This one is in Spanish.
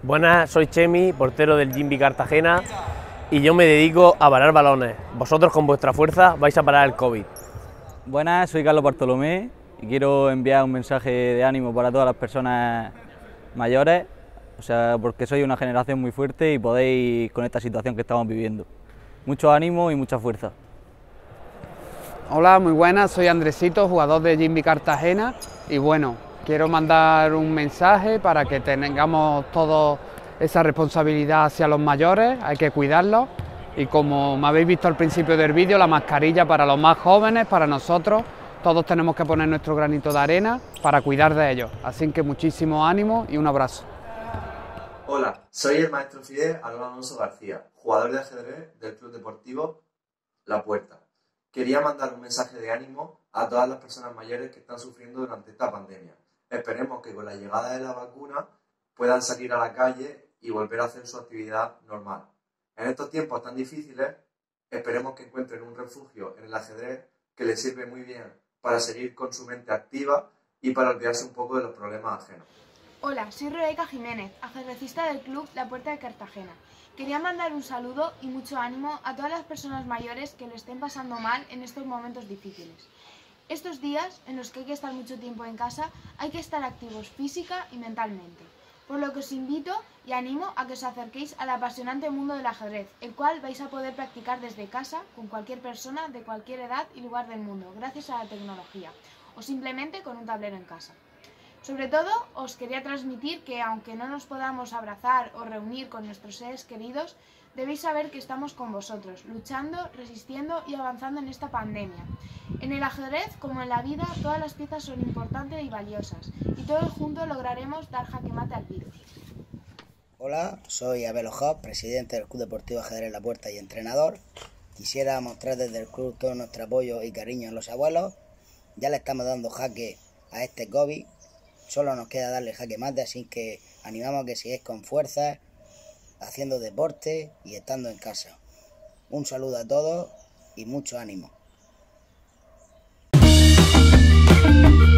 Buenas, soy Chemi, portero del Jimby Cartagena y yo me dedico a parar balones. Vosotros con vuestra fuerza vais a parar el COVID. Buenas, soy Carlos Bartolomé y quiero enviar un mensaje de ánimo para todas las personas mayores, porque sois una generación muy fuerte y podéis con esta situación que estamos viviendo. Mucho ánimo y mucha fuerza. Hola, muy buenas, soy Andresito, jugador de Jimby Cartagena y bueno, quiero mandar un mensaje para que tengamos todos esa responsabilidad hacia los mayores, hay que cuidarlos y como me habéis visto al principio del vídeo, la mascarilla para los más jóvenes, para nosotros, todos tenemos que poner nuestro granito de arena para cuidar de ellos, así que muchísimo ánimo y un abrazo. Hola, soy el maestro Fidel Alonso García, jugador de ajedrez del Club Deportivo La Puerta. Quería mandar un mensaje de ánimo a todas las personas mayores que están sufriendo durante esta pandemia. Esperemos que con la llegada de la vacuna puedan salir a la calle y volver a hacer su actividad normal. En estos tiempos tan difíciles, esperemos que encuentren un refugio en el ajedrez que les sirve muy bien para seguir con su mente activa y para olvidarse un poco de los problemas ajenos. Hola, soy Rebeca Jiménez, ajedrecista del Club La Puerta de Cartagena. Quería mandar un saludo y mucho ánimo a todas las personas mayores que lo estén pasando mal en estos momentos difíciles. Estos días, en los que hay que estar mucho tiempo en casa, hay que estar activos física y mentalmente. Por lo que os invito y animo a que os acerquéis al apasionante mundo del ajedrez, el cual vais a poder practicar desde casa con cualquier persona de cualquier edad y lugar del mundo, gracias a la tecnología, o simplemente con un tablero en casa. Sobre todo, os quería transmitir que aunque no nos podamos abrazar o reunir con nuestros seres queridos, debéis saber que estamos con vosotros, luchando, resistiendo y avanzando en esta pandemia. En el ajedrez, como en la vida, todas las piezas son importantes y valiosas, y todos juntos lograremos dar jaque mate al virus. Hola, soy Abel Ojot, presidente del Club Deportivo Ajedrez La Puerta y entrenador. Quisiera mostrar desde el club todo nuestro apoyo y cariño a los abuelos. Ya le estamos dando jaque a este COVID. Solo nos queda darle jaque mate, así que animamos a que sigáis con fuerza, haciendo deporte y estando en casa. Un saludo a todos y mucho ánimo.